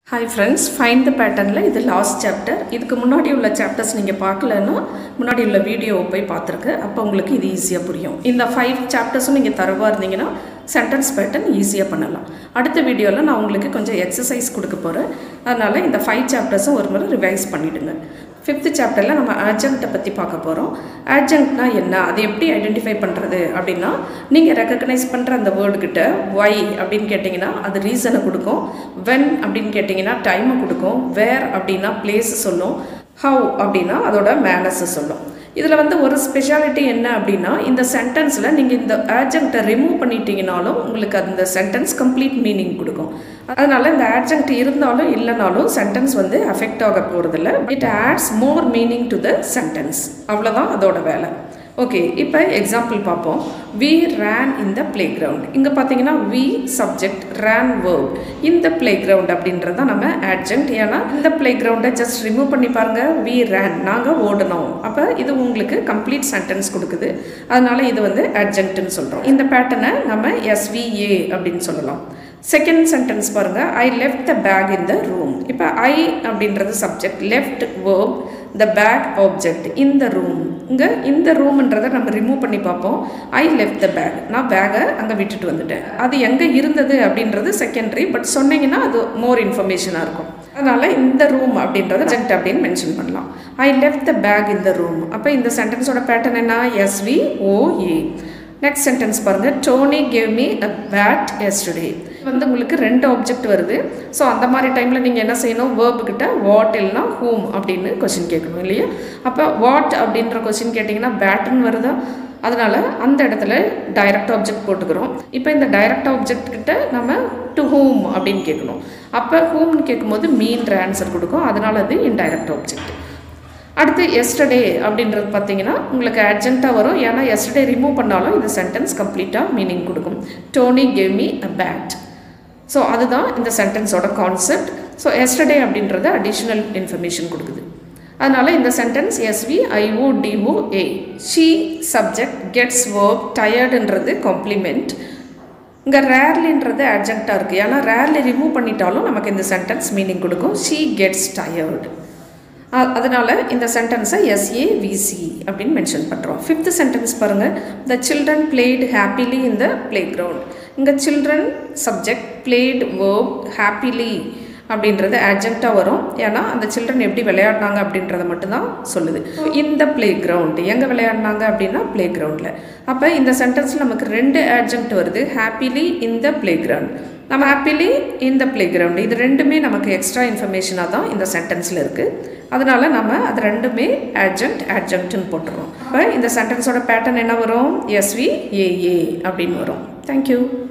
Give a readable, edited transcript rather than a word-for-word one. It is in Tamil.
Hi friends, find the pattern la இது last chapter. இதுக்கு முன்னாடி உள்ள chapters நீங்க பார்க்கலனா முன்னாடி உள்ள வீடியோ போய் பாத்துருங்க. அப்ப உங்களுக்கு இது ஈஸியா புரியும். இந்த 5 chapters நீங்க தரவா இருந்தீங்கனா sentence pattern ஈஸியா பண்ணலாம். அடுத்த வீடியோல நான் உங்களுக்கு கொஞ்சம் எக்சர்சைஸ் கொடுக்க போறேன். அதனால இந்த 5 chapters ஒரு முறை ரிவைஸ் பண்ணிடுங்க. 5th chapterல நம்ம adjunct பத்தி பார்க்க போறோம். adjunctனா என்ன? அதை எப்படி ஐடென்டிஃபை பண்றது அப்படினா நீங்க ரெகக்னைஸ் பண்ற அந்த வேர்ட் கிட்ட why அப்படினு கேட்டிங்கனா அது ரீசனை கொடுக்கும். when அப்படினு கேட்டிங்கனா டைம் கொடுக்கும். where அப்படினா place சொல்லும். how அப்படினா அதோட மேனர்ஸ் சொல்லும். இதுல வந்து ஒரு ஸ்பெஷாலிட்டி என்ன அப்படினா இந்த சென்டென்ஸ்ல நீங்க இந்த adjunct ரிமூவ் பண்ணிட்டீங்கனாலும் உங்களுக்கு அந்த சென்டென்ஸ் கம்ப்ளீட் மீனிங் கொடுக்கும். அதனால இந்த adjunct இருந்தாலும் இல்லனாலும் சென்டென்ஸ் வந்து அஃபெக்ட் ஆக போறது இல்ல. It adds more meaning to the sentence. அவ்வளவுதான் அதோட வேலை. ஓகே, இப்போ எக்ஸாம்பிள் பார்ப்போம். We ran in the playground. இங்க பாத்தீங்கன்னா we subject ran verb. In the playground அப்படின்றத நம்ம adjunct. ஏன்னா இந்த playground ஜஸ்ட் ரிமூவ் பண்ணி பாருங்க. We ran, நாங்க ஓடணும். அப்ப இது உங்களுக்கு complete sentence கொடுக்குது. அதனால இது வந்து adjunctனு சொல்றோம். இந்த பேட்டர்னை நம்ம SVA அப்படின்னு சொல்லலாம். செகண்ட் சென்டென்ஸ் பாருங்க. I left the bag in the room. இப்போ I அப்படின்றது subject, left verb, the bag object, in the room. இங்க இந்த ரூம்ன்றதை நம்ம ரிமூவ் பண்ணி பார்ப்போம். I left the bag. நான் பேக்கை அங்கே விட்டுட்டு வந்துட்டேன். அது எங்கே இருந்தது அப்படின்றது செகண்டரி, பட் சொன்னீங்கன்னா அது மோர் இன்ஃபர்மேஷனாக இருக்கும். அதனால இந்த ரூம் அப்படின்றத adjunct அப்படின்னு மென்ஷன் பண்ணலாம். I left the bag in the room. அப்போ இந்த சென்டென்ஸோட பேட்டர்ன் என்ன? SVOA. நெக்ஸ்ட் சென்டென்ஸ் பாருங்க. Tony gave me a bat yesterday. வந்து உங்களுக்கு ரெண்டு ஆப்ஜெக்ட் வருது. ஸோ அந்த மாதிரி டைமில் நீங்கள் என்ன செய்யணும்? வேர்பு கிட்ட வாட் இல்லைனா ஹூம் அப்படின்னு கொஸ்டின் கேட்கணும் இல்லையா? அப்போ வாட் அப்படின்ற கொஸ்டின் கேட்டிங்கன்னா பேட்டுன்னு வருதா? அதனால அந்த இடத்துல டைரக்ட் ஆப்ஜெக்ட் போட்டுக்கிறோம். இப்போ இந்த டைரக்ட் ஆப்ஜெக்ட் கிட்ட நம்ம டு ஹூம் அப்படின்னு கேட்கணும். அப்போ ஹூம்னு கேட்கும்போது மீன்ற ஆன்சர் கொடுக்கும். அதனால அது இன்டைரக்ட் ஆப்ஜெக்ட். அடுத்து எஸ்டர்டே அப்படின்றது பார்த்தீங்கன்னா உங்களுக்கு adjunctா வரும். ஏன்னா எஸ்டர்டே ரிமூவ் பண்ணாலும் இந்த சென்டென்ஸ் கம்ப்ளீட்டாக மீனிங் கொடுக்கும். Tony gave me a bat. So அதுதான் இந்த சென்டென்ஸோட கான்செப்ட். ஸோ எஸ்டர்டே அப்படின்றது அடிஷ்னல் இன்ஃபர்மேஷன் கொடுக்குது. அதனால இந்த சென்டென்ஸ் SVIODOA. She subject gets verb, tiredன்றது காம்ப்ளிமெண்ட். இங்கே ரேர்லின்றது adjunctா இருக்குது. ஏன்னா ரேர்லி ரிமூவ் பண்ணிட்டாலும் நமக்கு இந்த சென்டென்ஸ் மீனிங் கொடுக்கும். She gets tired. அதனால இந்த சென்டென்ஸை SAVC அப்படின்னு மென்ஷன் பண்ணுறோம். 5th சென்டென்ஸ் பாருங்கள். The children played happily in the playground. இங்கே children subject, played verb, happily அப்படின்றது adjunctா வரும். ஏன்னா அந்த சில்ட்ரன் எப்படி விளையாடினாங்க அப்படின்றத மட்டும்தான் சொல்லுது. இந்த பிளே கிரவுண்ட் எங்கே விளையாடினாங்க அப்படின்னா பிளே கிரவுண்டில். அப்போ இந்த சென்டென்ஸில் நமக்கு ரெண்டு adjunct வருது. Happily in the playground, நம்ம happily in the playground, இது ரெண்டுமே நமக்கு எக்ஸ்ட்ரா இன்ஃபர்மேஷனாக தான் இந்த சென்டென்ஸில் இருக்குது. அதனால நம்ம அது ரெண்டுமே adjunctனு போட்டுருவோம். அப்போ இந்த சென்டென்ஸோட பேட்டர்ன் என்ன வரும்? SVAA அப்படின்னு வரும். தேங்க்யூ.